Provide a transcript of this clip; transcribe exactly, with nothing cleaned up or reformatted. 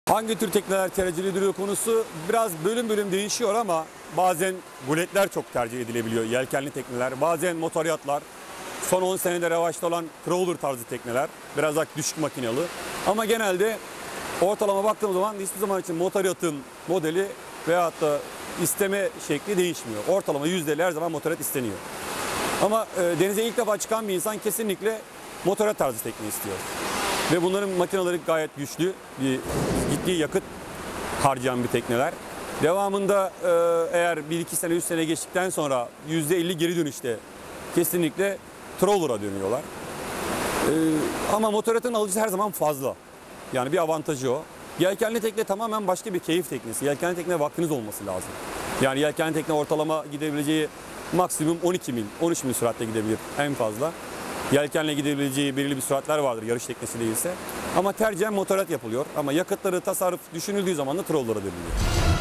Hangi tür tekneler tercih ediliyor konusu biraz bölüm bölüm değişiyor ama bazen guletler çok tercih edilebiliyor. Yelkenli tekneler, bazen motor yatlar, son on senede revaçta olan crawler tarzı tekneler, biraz daha düşük makinalı. Ama genelde ortalama baktığım zaman hiçbir zaman için motor yatın modeli veyahut da isteme şekli değişmiyor. Ortalama yüzdeli her zaman motor yat isteniyor. Ama e, denize ilk defa çıkan bir insan kesinlikle motor yat tarzı tekne istiyor. Ve bunların makineleri gayet güçlü, bir ciddi yakıt harcayan bir tekneler. Devamında e, eğer bir iki sene, üç sene geçtikten sonra yüzde elli geri dönüşte kesinlikle trawler'a dönüyorlar. E, ama motoryatın alıcısı her zaman fazla. Yani bir avantajı o. Yelkenli tekne tamamen başka bir keyif teknesi. Yelkenli tekneye vaktiniz olması lazım. Yani yelkenli tekne ortalama gidebileceği maksimum on iki mil, on üç mil süratle gidebilir en fazla. Yelkenle gidebileceği belirli bir süratler vardır yarış teknesi değilse. Ama tercihen motoryat yapılıyor. Ama yakıtları tasarruf düşünüldüğü zaman da trawler'a dönülüyor.